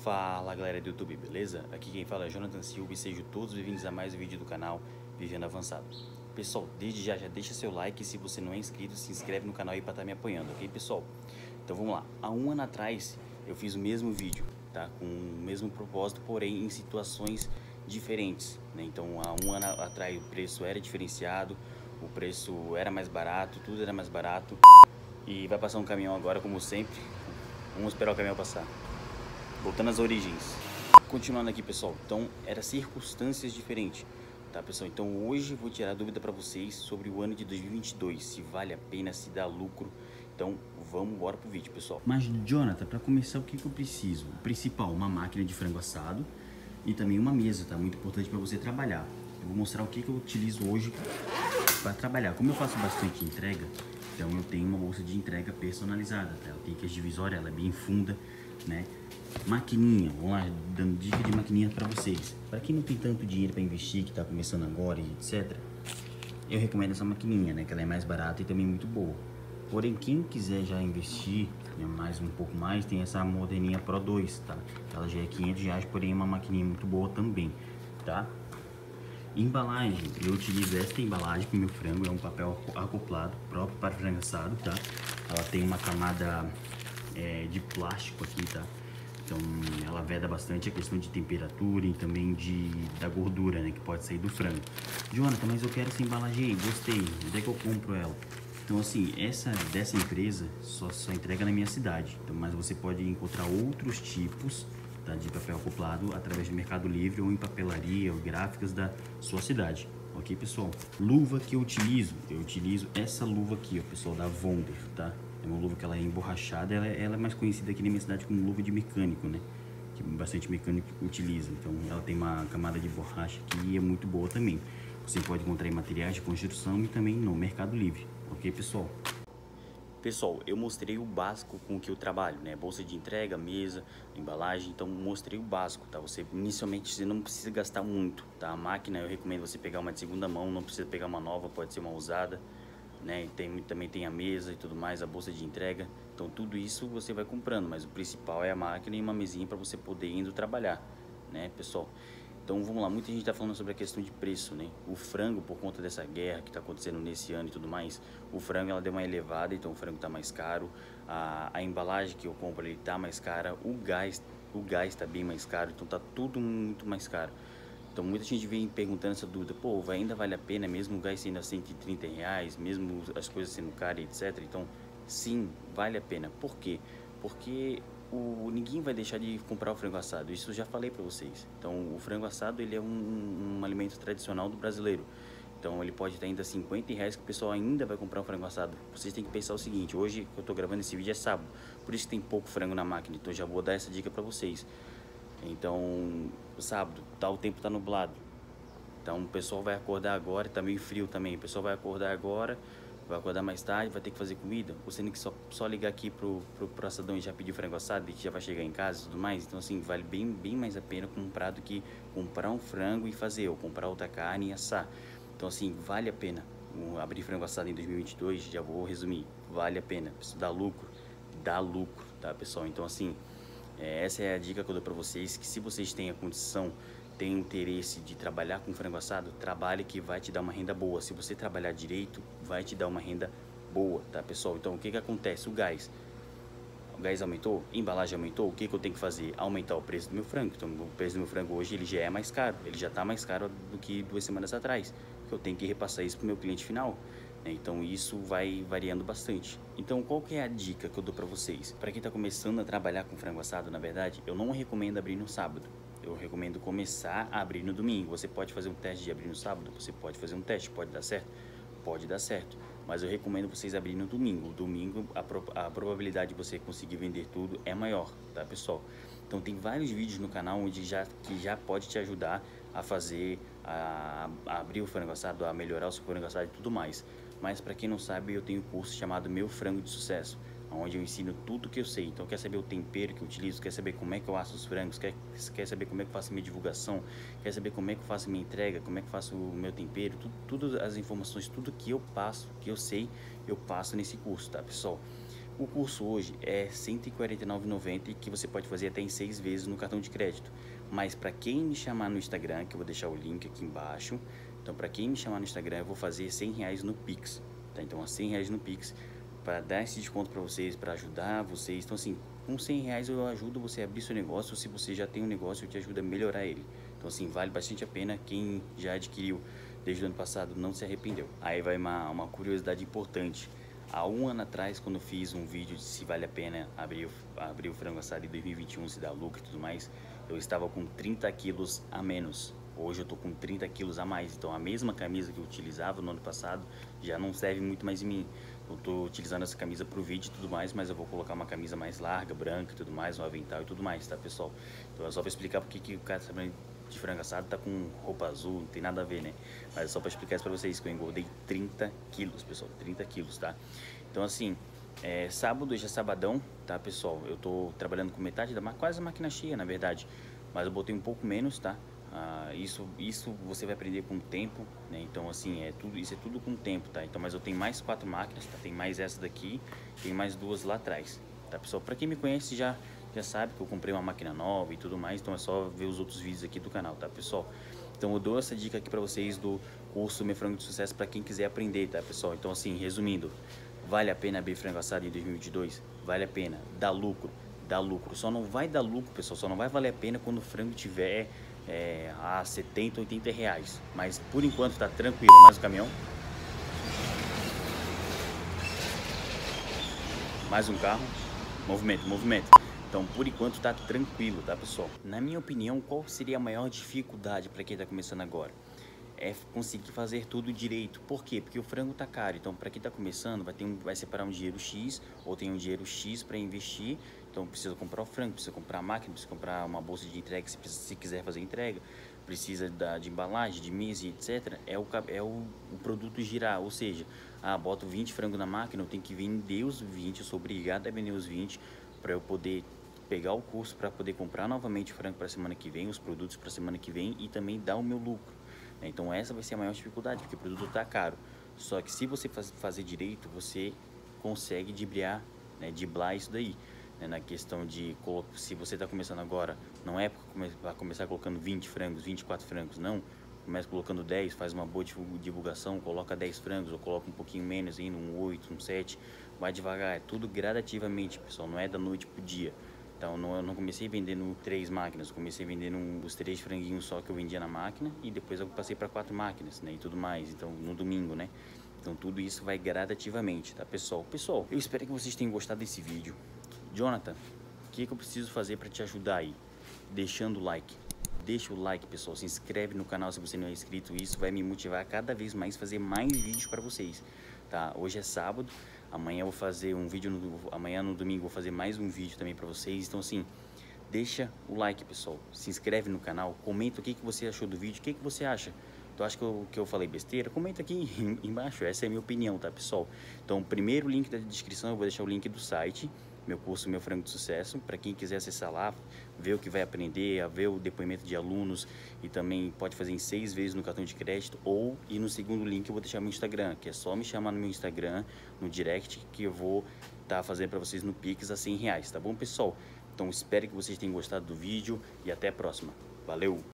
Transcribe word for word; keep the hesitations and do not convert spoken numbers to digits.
Fala galera do YouTube, beleza? Aqui quem fala é Jonathan Silva e sejam todos bem-vindos a mais um vídeo do canal Vivendo Avançado. Pessoal, desde já já deixa seu like e se você não é inscrito, se inscreve no canal aí pra estar me apoiando, ok pessoal? Então vamos lá, há um ano atrás eu fiz o mesmo vídeo, tá? Com o mesmo propósito, porém em situações diferentes, né? Então há um ano atrás o preço era diferenciado, o preço era mais barato, tudo era mais barato. E vai passar um caminhão agora, como sempre. Vamos esperar o caminhão passar. Voltando às origens. Continuando aqui, pessoal. Então, eram circunstâncias diferentes, tá, pessoal? Então, hoje eu vou tirar dúvida para vocês sobre o ano de dois mil e vinte e dois. Se vale a pena, se dá lucro. Então, vamos embora pro vídeo, pessoal. Mas, Jonathan, para começar, o que, que eu preciso? O principal, uma máquina de frango assado e também uma mesa, tá? Muito importante para você trabalhar. Eu vou mostrar o que, que eu utilizo hoje para trabalhar. Como eu faço bastante entrega, então eu tenho uma bolsa de entrega personalizada, tá? Eu tenho que a divisória, ela é bem funda, né? Maquininha, vamos lá, dando dica de maquininha para vocês. Para quem não tem tanto dinheiro para investir, que está começando agora e etcétera, eu recomendo essa maquininha, né? Que ela é mais barata e também muito boa. Porém, quem quiser já investir, né, mais um pouco mais, tem essa moderninha Pro dois, tá? Ela já é quinhentos reais, porém é uma maquininha muito boa também, tá? Embalagem, eu utilizo esta embalagem com o meu frango, é um papel acoplado próprio para frango assado, tá? Ela tem uma camada é, de plástico aqui, tá? Então ela veda bastante a questão de temperatura e também de, da gordura, né, que pode sair do frango. Jonathan, mas eu quero essa embalagem aí, gostei, onde é que eu compro ela? Então assim, essa dessa empresa só, só entrega na minha cidade, então, mas você pode encontrar outros tipos, tá, de papel acoplado através do Mercado Livre ou em papelaria ou gráficas da sua cidade, ok pessoal? Luva que eu utilizo, eu utilizo essa luva aqui, ó, pessoal, da Wonder, tá? É uma luva que ela é emborrachada, ela, ela é mais conhecida aqui na minha cidade como luva de mecânico, né? Que bastante mecânico utiliza, então ela tem uma camada de borracha aqui e é muito boa também. Você pode encontrar em materiais de construção e também no Mercado Livre, ok pessoal? Pessoal, eu mostrei o básico com que eu trabalho, né? Bolsa de entrega, mesa, embalagem, então mostrei o básico, tá? Você inicialmente você não precisa gastar muito, tá? A máquina eu recomendo você pegar uma de segunda mão, não precisa pegar uma nova, pode ser uma usada, né? Tem, também tem a mesa e tudo mais, a bolsa de entrega, então tudo isso você vai comprando, mas o principal é a máquina e uma mesinha para você poder indo trabalhar, né, pessoal? Então vamos lá, muita gente está falando sobre a questão de preço, né? O frango, por conta dessa guerra que está acontecendo nesse ano e tudo mais, o frango ela deu uma elevada, então o frango está mais caro, a, a embalagem que eu compro ele está mais cara, o gás o gás está bem mais caro, então está tudo muito mais caro. Então muita gente vem perguntando essa dúvida, pô, ainda vale a pena mesmo o gás sendo a cento e trinta reais, mesmo as coisas sendo caras, etcétera. Então sim, vale a pena. Por quê? Porque o, ninguém vai deixar de comprar o frango assado, isso eu já falei para vocês. Então o frango assado ele é um, um alimento tradicional do brasileiro. Então ele pode estar ainda cinquenta reais que o pessoal ainda vai comprar um frango assado. Vocês têm que pensar o seguinte, hoje que eu estou gravando esse vídeo é sábado, por isso que tem pouco frango na máquina, então eu já vou dar essa dica para vocês. Então, sábado, tá, o tempo tá nublado, então o pessoal vai acordar agora, tá meio frio também, o pessoal vai acordar agora, vai acordar mais tarde, vai ter que fazer comida, você tem que só, só ligar aqui pro, pro, pro assadão e já pedir frango assado, que já vai chegar em casa e tudo mais. Então assim, vale bem, bem mais a pena comprar do que comprar um frango e fazer, ou comprar outra carne e assar. Então assim, vale a pena um, abrir frango assado em dois mil e vinte e dois, já vou resumir, vale a pena, isso dá lucro, dá lucro, tá pessoal? Então assim, é, essa é a dica que eu dou para vocês, que se vocês têm a condição, têm interesse de trabalhar com frango assado, trabalhe que vai te dar uma renda boa. Se você trabalhar direito, vai te dar uma renda boa, tá pessoal? Então o que que acontece? O gás, o gás aumentou, a embalagem aumentou, o que que eu tenho que fazer? Aumentar o preço do meu frango. Então o preço do meu frango hoje ele já é mais caro, ele já está mais caro do que duas semanas atrás. Eu tenho que repassar isso para o meu cliente final. Então isso vai variando bastante. Então qual que é a dica que eu dou para vocês? Para quem está começando a trabalhar com frango assado, na verdade, eu não recomendo abrir no sábado. Eu recomendo começar a abrir no domingo. Você pode fazer um teste de abrir no sábado? Você pode fazer um teste, pode dar certo? Pode dar certo. Mas eu recomendo vocês abrirem no domingo. O domingo, a, pro, a probabilidade de você conseguir vender tudo é maior, tá pessoal? Então tem vários vídeos no canal onde já, que já pode te ajudar a fazer, a, a abrir o frango assado, a melhorar o seu frango assado e tudo mais. Mas para quem não sabe, eu tenho um curso chamado Meu Frango de Sucesso, onde eu ensino tudo que eu sei. Então quer saber o tempero que eu utilizo, quer saber como é que eu asso os frangos, quer, quer saber como é que eu faço minha divulgação, quer saber como é que eu faço minha entrega, como é que eu faço o meu tempero, tudo, tudo as informações, tudo que eu passo, que eu sei, eu passo nesse curso, tá pessoal? O curso hoje é cento e quarenta e nove reais e noventa centavos que você pode fazer até em seis vezes no cartão de crédito. Mas para quem me chamar no Instagram, que eu vou deixar o link aqui embaixo, então para quem me chamar no Instagram eu vou fazer cem reais no Pix, tá? Então cem reais no Pix para dar esse desconto para vocês, para ajudar vocês. Então assim, com cem reais eu ajudo você a abrir seu negócio. Se você já tem um negócio, eu te ajudo a melhorar ele. Então assim, vale bastante a pena. Quem já adquiriu desde o ano passado não se arrependeu. Aí vai uma, uma curiosidade importante. Há um ano atrás, quando eu fiz um vídeo de se vale a pena abrir, abrir o frango assado em dois mil e vinte e um, se dá lucro e tudo mais, eu estava com trinta quilos a menos. Hoje eu tô com trinta quilos a mais. Então a mesma camisa que eu utilizava no ano passado já não serve muito mais em mim. Eu tô utilizando essa camisa pro vídeo e tudo mais, mas eu vou colocar uma camisa mais larga, branca e tudo mais, um avental e tudo mais, tá, pessoal? Então é só pra explicar porque que o cara de frango assado tá com roupa azul, não tem nada a ver, né? Mas é só pra explicar isso pra vocês, que eu engordei trinta quilos, pessoal, trinta quilos, tá? Então assim, é, sábado, hoje é sabadão, tá, pessoal? Eu tô trabalhando com metade da máquina, quase a máquina cheia, na verdade, mas eu botei um pouco menos, tá? Ah, isso, isso você vai aprender com o tempo, né? Então assim, é tudo, isso é tudo com o tempo, tá? Então, mas eu tenho mais quatro máquinas, tá? Tem mais essa daqui, tem mais duas lá atrás, tá, pessoal? Pra quem me conhece já já sabe que eu comprei uma máquina nova e tudo mais, então é só ver os outros vídeos aqui do canal, tá, pessoal? Então eu dou essa dica aqui pra vocês do curso Meu Frango de Sucesso pra quem quiser aprender, tá, pessoal? Então assim, resumindo, vale a pena abrir frango assado em dois mil e vinte e dois? Vale a pena, dá lucro, dá lucro. Só não vai dar lucro, pessoal, só não vai valer a pena quando o frango tiver é, a setenta, oitenta reais. Mas por enquanto tá tranquilo. Mais um caminhão. Mais um carro. Movimento, movimento. Então, por enquanto tá tranquilo, tá, pessoal? Na minha opinião, qual seria a maior dificuldade para quem tá começando agora? É conseguir fazer tudo direito. Por quê? Porque o frango tá caro. Então, para quem tá começando, vai ter um, vai separar um dinheiro X ou tem um dinheiro X para investir. Então, precisa comprar o frango, precisa comprar a máquina, precisa comprar uma bolsa de entrega se, precisa, se quiser fazer entrega, precisa da, de embalagem, de mesa, etcétera. É o é o, o produto girar, ou seja, ah, boto vinte frangos na máquina, eu tenho que vender os vinte, eu sou obrigado a vender os vinte para eu poder pegar o curso, para poder comprar novamente o frango para a semana que vem, os produtos para a semana que vem e também dar o meu lucro. Então essa vai ser a maior dificuldade, porque o produto está caro. Só que se você faz, fazer direito, você consegue driblar, né, driblar isso daí. Né, na questão de, se você está começando agora, não é para começar colocando vinte frangos, vinte e quatro frangos, não. Começa colocando dez, faz uma boa divulgação, coloca dez frangos, ou coloca um pouquinho menos, ainda um oito, um sete. Vai devagar, é tudo gradativamente, pessoal, não é da noite pro dia. Então não, eu não comecei vendendo três máquinas, eu comecei vendendo um, os três franguinhos só que eu vendia na máquina e depois eu passei para quatro máquinas, né, e tudo mais, então no domingo, né. Então tudo isso vai gradativamente, tá, pessoal? Pessoal, eu espero que vocês tenham gostado desse vídeo. Jonathan, o que, que eu preciso fazer para te ajudar aí? Deixando o like. Deixa o like, pessoal, se inscreve no canal se você não é inscrito, isso vai me motivar a cada vez mais fazer mais vídeos para vocês, tá? Hoje é sábado, amanhã eu vou fazer um vídeo, no, amanhã no domingo eu vou fazer mais um vídeo também para vocês, então assim, deixa o like, pessoal, se inscreve no canal, comenta o que, que você achou do vídeo, o que, que você acha? Tu acha que eu, que eu falei besteira? Comenta aqui embaixo, essa é a minha opinião, tá, pessoal? Então, o primeiro link da descrição, eu vou deixar o link do site, meu curso Meu Frango de Sucesso, para quem quiser acessar lá, ver o que vai aprender, ver o depoimento de alunos e também pode fazer em seis vezes no cartão de crédito ou ir no segundo link eu vou deixar meu Instagram, que é só me chamar no meu Instagram, no direct, que eu vou estar tá fazendo para vocês no Pix a cem reais, tá bom, pessoal? Então espero que vocês tenham gostado do vídeo e até a próxima. Valeu!